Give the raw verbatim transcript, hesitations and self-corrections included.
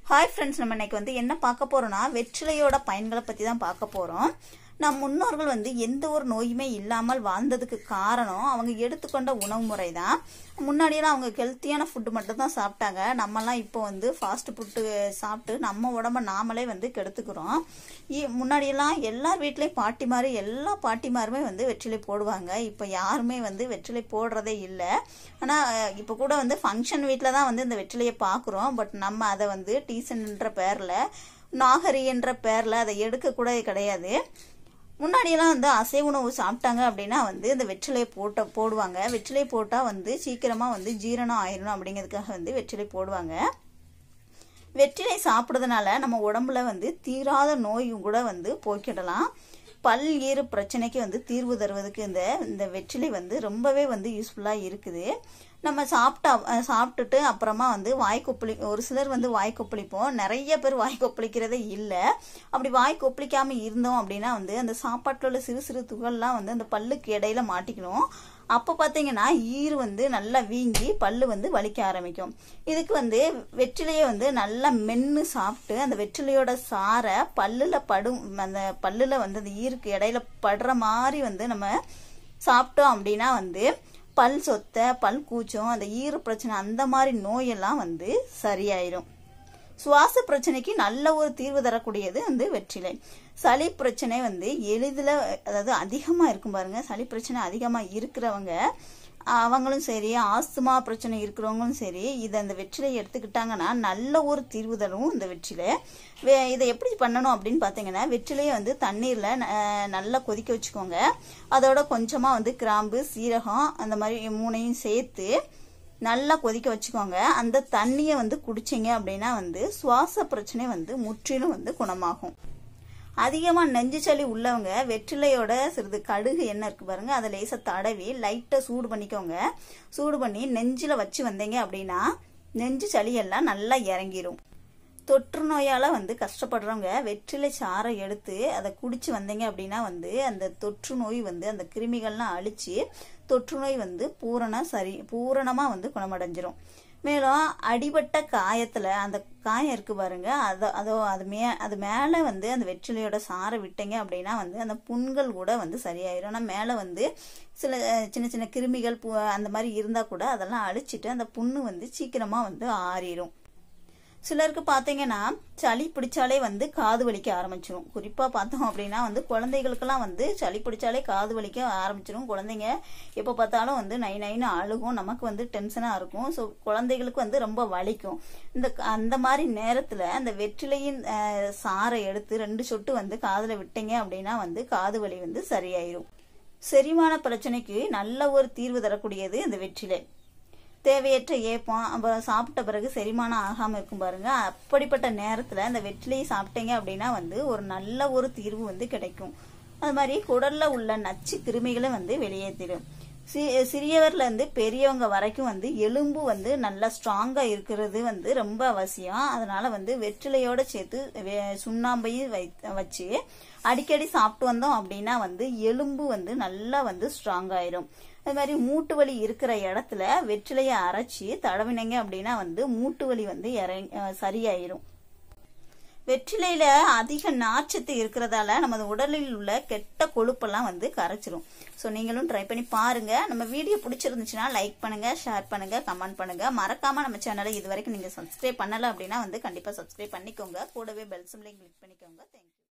Hi friends, நம்ம இன்னைக்கு வந்து என்ன பார்க்க போறோம்னா வெற்றிலையோட பயன்களை பத்தி தான் பார்க்க போறோம். நம் முன்னோர்கள் வந்து எந்த ஒரு நோயுமே இல்லாமல் வாழ்ந்ததுக்கு காரணம் அவங்க எடுத்துக்கொண்ட உணவு முறை தான். முன்னாடியெல்லாம் அவங்க ஹெல்த்தியான ஃபுட்டு மட்டும் தான் சாப்பிட்டாங்க. நம்மலாம் இப்போ வந்து ஃபாஸ்ட் ஃபுட்டு சாப்பிட்டு நம்ம உடம்ப நாமளே வந்து கெடுத்துக்கிறோம். முன்னாடியெல்லாம் எல்லார் வீட்லேயும் பாட்டி மாதிரி எல்லா பாட்டிமாருமே வந்து வெற்றிலை போடுவாங்க. இப்போ யாருமே வந்து வெற்றிலை போடுறதே இல்லை. ஆனால் இப்போ கூட வந்து ஃபங்க்ஷன் வீட்டில் தான் வந்து இந்த வெற்றிலையை பார்க்குறோம். பட் நம்ம அதை வந்து டீசன்ன்ற பேரில் நாகரி என்ற பேரில் அதை எடுக்கக்கூட கிடையாது. முன்னாடியெல்லாம் வந்து அசைவ உணவு சாப்பிட்டாங்க அப்படின்னா வந்து இந்த வெற்றிலையை போட்ட போடுவாங்க. வெற்றிலை போட்டால் வந்து சீக்கிரமாக வந்து ஜீரணம் ஆயிடணும் அப்படிங்கிறதுக்காக வந்து வெற்றிலை போடுவாங்க. வெற்றிலை சாப்பிட்றதுனால நம்ம உடம்புல வந்து தீராத நோயும் கூட வந்து போக்கிடலாம். பல் ஈறு பிரச்சனைக்கு வந்து தீர்வு தருவதுக்கு இந்த இந்த வெற்றிலை வந்து ரொம்பவே வந்து யூஸ்ஃபுல்லாக இருக்குது. நம்ம சாப்பிட்டா சாப்பிட்டுட்டு அப்புறமா வந்து வாய் கொப்பளி ஒரு சிலர் வந்து வாய் கொப்பளிப்போம். நிறைய பேர் வாய் கொப்பளிக்கிறதே இல்லை. அப்படி வாய் கொப்பளிக்காமல் இருந்தோம் அப்படின்னா வந்து அந்த சாப்பாட்டில் உள்ள சிறு சிறு துகள்லாம் வந்து அந்த பல்லுக்கு இடையில மாட்டிக்கணும். அப்போ பார்த்தீங்கன்னா ஈறு வந்து நல்லா வீங்கி பல்லு வந்து வலிக்க ஆரம்பிக்கும். இதுக்கு வந்து வெற்றிலையை வந்து நல்லா மென்று சாப்பிட்டு அந்த வெற்றிலையோட சாரை பல்லில் படும் அந்த பல்லில் வந்து அந்த ஈருக்கு இடையில படுற மாதிரி வந்து நம்ம சாப்பிட்டோம் அப்படின்னா வந்து பல் சொத்தை, பல் கூச்சம், அந்த ஈறு பிரச்சனை அந்த மாதிரி நோயெல்லாம் வந்து சரியாயிரும். சுவாச பிரச்சனைக்கு நல்ல ஒரு தீர்வு தரக்கூடியது வந்து வெற்றிலை. சளி பிரச்சனை வந்து எளிதில் அதாவது அதிகமாக இருக்கும் பாருங்க. சளி பிரச்சனை அதிகமாக இருக்கிறவங்க அவங்களும் சரி, ஆஸ்துமா பிரச்சனை இருக்கிறவங்களும் சரி, இதை அந்த வெற்றிலை எடுத்துக்கிட்டாங்கன்னா நல்ல ஒரு தீர்வு தரும் இந்த வெற்றிலை. இதை எப்படி பண்ணணும் அப்படின்னு பார்த்தீங்கன்னா, வெற்றிலையை வந்து தண்ணீரில் நல்லா கொதிக்க வச்சுக்கோங்க. அதோட கொஞ்சமாக வந்து கிராம்பு, சீரகம் அந்த மாதிரி மூணையும் சேர்த்து நல்லா கொதிக்க வச்சுக்கோங்க. அந்த தண்ணியை வந்து குடிச்சிங்க அப்படின்னா வந்து சுவாச பிரச்சனை வந்து முற்றிலும் வந்து குணமாகும். அதிகமாக நெஞ்சு சளி உள்ளவங்க வெற்றிலையோட சிறிது கடுகு எண்ணெய் இருக்கு பாருங்க, அதை லேசாக தடவி லைட்டாக சூடு பண்ணிக்கோங்க. சூடு பண்ணி நெஞ்சில் வச்சு வந்தீங்க அப்படின்னா நெஞ்சு சளி எல்லாம் நல்லா இறங்கிரும். தொற்று நோயால் வந்து கஷ்டப்படுறவங்க வெற்றிலை சாறை எடுத்து அதை குடிச்சு வந்தீங்க அப்படின்னா வந்து அந்த தொற்று நோய் வந்து அந்த கிருமிகள்லாம் அழிச்சு தொற்று நோய் வந்து பூரண சரி பூரணமாக வந்து குணமடைஞ்சிரும். மேலும் அடிபட்ட காயத்தில் அந்த காயம் இருக்கு பாருங்க, அதை அதோ அது மே அது மேலே வந்து அந்த வெற்றிலையோட சாறை விட்டீங்க அப்படின்னா வந்து அந்த புண்கள் கூட வந்து சரியாயிரும். ஆனால் மேலே வந்து சில சின்ன சின்ன கிருமிகள் அந்த மாதிரி இருந்தால் கூட அதெல்லாம் அழிச்சிட்டு அந்த புண்ணு வந்து சீக்கிரமாக வந்து ஆறிடும். சிலருக்கு பார்த்தீங்கன்னா சளி பிடிச்சாலே வந்து காது வலிக்க ஆரம்பிச்சிடும். குறிப்பாக பார்த்தோம் அப்படின்னா வந்து குழந்தைகளுக்கெல்லாம் வந்து சளி பிடிச்சாலே காது வலிக்க ஆரம்பிச்சிடும். குழந்தைங்க எப்போ பார்த்தாலும் வந்து நை நைன்னு அழுகும். நமக்கு வந்து டென்ஷனாக இருக்கும். ஸோ குழந்தைகளுக்கு வந்து ரொம்ப வலிக்கும். இந்த அந்த மாதிரி நேரத்தில் அந்த வெற்றிலையின் சாறை எடுத்து ரெண்டு சொட்டு வந்து காதில் விட்டீங்க அப்படின்னா வந்து காது வலி வந்து சரியாயிரும். செரிமான பிரச்சனைக்கு நல்ல ஒரு தீர்வு தரக்கூடியது இந்த வெற்றிலை. தேவையற்ற ஏப்பம், அப்புறம் சாப்பிட்ட பிறகு செரிமானம் ஆகாமல் இருக்கும் பாருங்க, அப்படிப்பட்ட நேரத்தில் இந்த வெற்றிலையை சாப்பிட்டீங்க அப்படின்னா வந்து ஒரு நல்ல ஒரு தீர்வு வந்து கிடைக்கும். அது மாதிரி குடல்ல உள்ள நச்சு கிருமிகளை வந்து வெளியேற்றிடும். சி சிறியவர்ல இருந்து பெரியவங்க வரைக்கும் வந்து எலும்பு வந்து நல்லா ஸ்ட்ராங்கா இருக்கிறது வந்து ரொம்ப அவசியம். அதனால வந்து வெற்றிலையோட சேர்த்து சுண்ணாம்பையும் வை வச்சு அடிக்கடி சாப்பிட்டு வந்தோம் அப்படின்னா வந்து எலும்பு வந்து நல்லா வந்து ஸ்ட்ராங் ஆயிரும். அது மாதிரி மூட்டு வலி இருக்கிற இடத்துல வெற்றிலையை அரைச்சி தடவினீங்க அப்படின்னா வந்து மூட்டு வலி வந்து சரியாயிரும். வெற்றிலையில அதிக நார்ச்சத்து இருக்கிறதால நமது உடலில் உள்ள கெட்ட கொழுப்பெல்லாம் வந்து கரைச்சிரும். ஸோ நீங்களும் ட்ரை பண்ணி பாருங்க. நம்ம வீடியோ பிடிச்சிருந்துச்சுன்னா லைக் பண்ணுங்க, ஷேர் பண்ணுங்க, கமெண்ட் பண்ணுங்க. மறக்காம நம்ம சேனலை இது வரைக்கும் நீங்க சப்ஸ்கிரைப் பண்ணல அப்படின்னா வந்து கண்டிப்பா சப்ஸ்கிரைப் பண்ணிக்கோங்க. கூடவே பெல் சிம்பலையும் கிளிக் பண்ணிக்கோங்க. தேங்க்யூ.